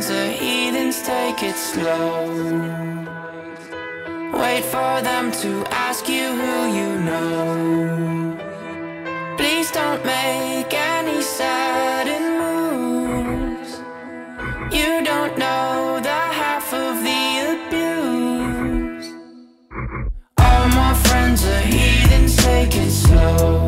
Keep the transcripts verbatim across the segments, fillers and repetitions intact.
friends are heathens, take it slow. Wait for them to ask you who you know. Please don't make any sudden moves. You don't know the half of the abuse. All my friends are heathens, take it slow.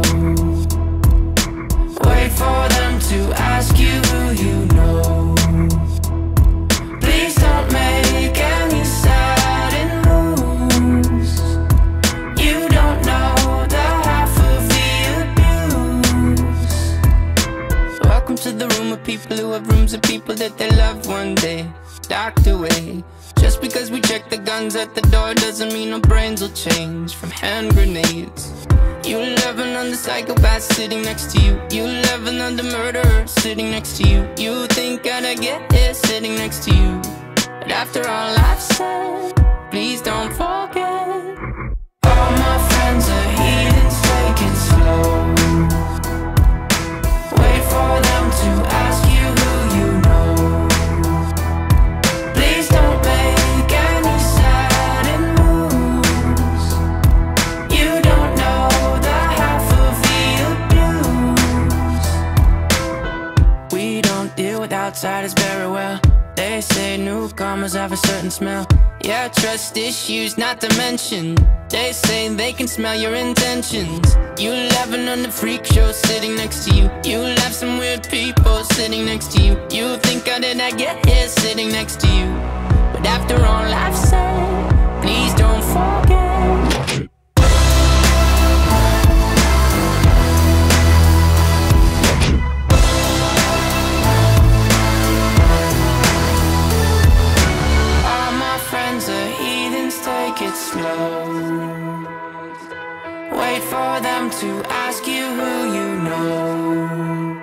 Wait for them to ask you who you know. Please don't make any sudden moves. You don't know the half of the abuse. Welcome to the room of people who have rooms of people that they love one day docked away. Just because we check the guns at the door doesn't mean our brains will change from hand grenades. You loving on the psychopath sitting next to you. You loving on the murderer sitting next to you. You think I'd get here sitting next to you. But after all I've said, please don't forget. All my friends are heathens, take it slow. Wait for them to ask you who you know. Please don't make any sudden moves. You don't know the half of the abuse. We don't deal with outsiders very well. They say newcomers have a certain smell. Yeah, trust issues not to mention. They say they can smell your intentions. You laughing on the freak show sitting next to you. You laugh some weird people sitting next to you. You think how did I get here sitting next to you. But after all I've said, please don't forget. Take it slow. Wait for them to ask you who you know.